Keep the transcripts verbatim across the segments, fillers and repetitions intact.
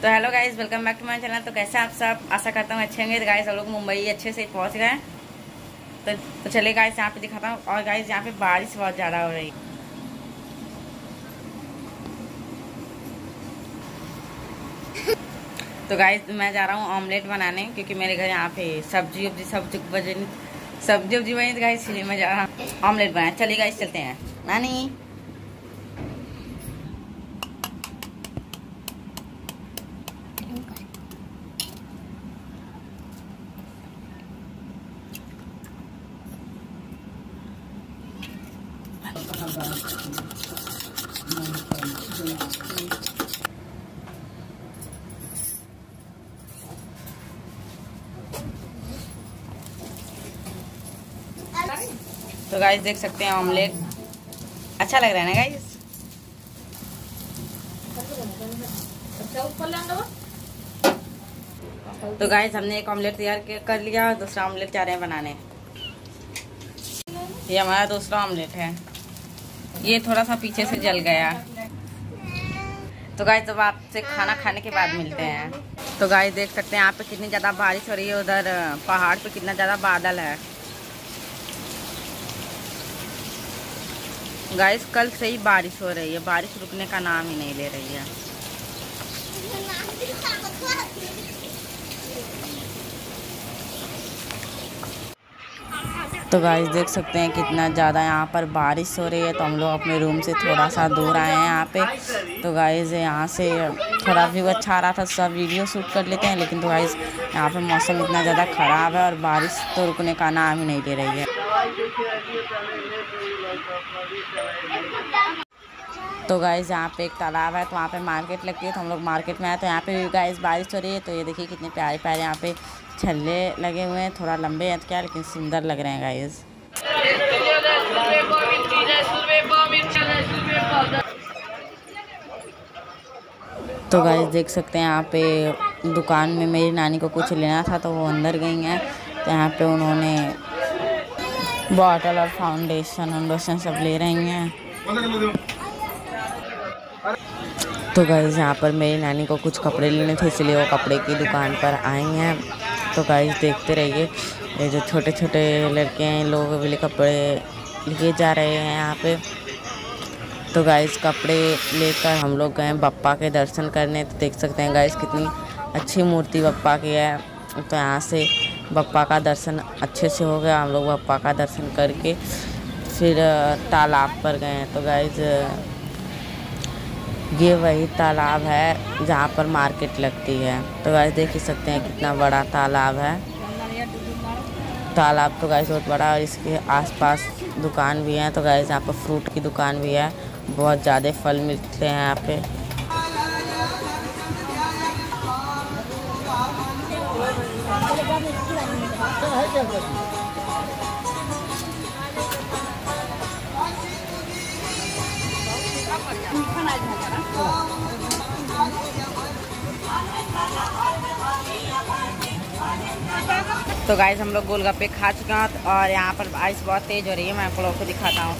तो hello guys, welcome back to my channel. तो कैसे आप सब, आशा करता हूँ अच्छे होंगे। तो गाइस हम लोग मुंबई अच्छे से पहुंच गए हैं। तो, तो चलिए गाइस यहाँ पे दिखाता हूँ। और गाइस यहाँ पे बारिश बहुत ज़्यादा हो रही है। तो गाइस मैं जा रहा हूँ ऑमलेट बनाने, क्योंकि मेरे घर यहाँ पे सब्जी उब्जी सब्जी बजे सब्जी उब्जी बनी। तो गाइस इसलिए मैं जा रहा हूँ ऑमलेट बनाने। चलिए गाइस चलते हैं। नानी तो गाइस देख सकते हैं ऑमलेट अच्छा लग रहा है ना गाइस। तो गाइस हमने एक ऑमलेट तैयार कर लिया और दूसरा ऑमलेट जा रहे हैं बनाने। ये हमारा दूसरा ऑमलेट है। ये थोड़ा सा पीछे से जल गया। तो गाइस जब आपसे खाना खाने के बाद मिलते हैं। तो गाइस देख सकते हैं यहाँ पे कितनी ज़्यादा बारिश हो रही है। उधर पहाड़ पे कितना ज़्यादा बादल है। गाइस कल से ही बारिश हो रही है, बारिश रुकने का नाम ही नहीं ले रही है। तो गाइस देख सकते हैं कितना ज़्यादा यहाँ पर बारिश हो रही है। तो हम लोग अपने रूम से थोड़ा सा दूर आए हैं यहाँ पे। तो गाइस यहाँ से थोड़ा व्यू अच्छा आ रहा था, सब वीडियो शूट कर लेते हैं। लेकिन तो गाइस यहाँ पे मौसम इतना ज़्यादा ख़राब है और बारिश तो रुकने का नाम ही नहीं ले रही है। तो गाइस यहाँ पे एक तालाब है, तो वहाँ पे मार्केट लगती है। तो हम लोग मार्केट में आए। तो यहाँ पे भी गाइस बारिश हो रही है। तो ये देखिए कितने प्यारे प्यारे यहाँ पे छल्ले लगे हुए हैं। थोड़ा लंबे हैं क्या, लेकिन सुंदर लग रहे हैं गाइस। तो गाइस देख सकते हैं यहाँ पे दुकान में मेरी नानी को कुछ लेना था, तो वो अंदर गई हैं। तो यहाँ पे उन्होंने बॉटल और फाउंडेशन वाउंडेशन सब ले रही हैं। तो गाइस यहाँ पर मेरी नानी को कुछ कपड़े लेने थे, इसलिए वो कपड़े की दुकान पर आई हैं। तो गाइस देखते रहिए, ये जो छोटे छोटे लड़के हैं इन लोगों के लिए कपड़े लिए जा रहे हैं यहाँ पे। तो गाइस कपड़े लेकर हम लोग गए बप्पा के दर्शन करने। तो देख सकते हैं गाइस कितनी अच्छी मूर्ति बप्पा की है। तो यहाँ से बप्पा का दर्शन अच्छे से हो गया। हम लोग बप्पा का दर्शन करके फिर तालाब पर गए। तो गाइस ये वही तालाब है जहाँ पर मार्केट लगती है। तो गाइस देख ही सकते हैं कितना बड़ा तालाब है। तालाब तो गाइस बहुत बड़ा, और इसके आसपास दुकान भी है। तो गाइस यहाँ पर फ्रूट की दुकान भी है, बहुत ज़्यादा फल मिलते हैं यहाँ पे। तो गाइस हम लोग गोलगप्पे खा चुके हैं और यहाँ पर बारिश बहुत तेज हो रही है। मैं आप लोगों को दिखाता हूँ।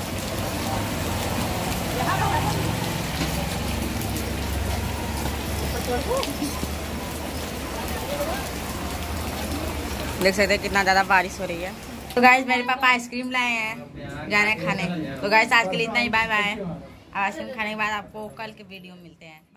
देख सकते हैं कितना ज़्यादा बारिश हो रही है। तो गाइस मेरे पापा आइसक्रीम लाए हैं जाने खाने। तो गाइस आज के लिए इतना ही, बाय बाय। आइसक्रीम खाने के बाद आपको कल के वीडियो मिलते हैं।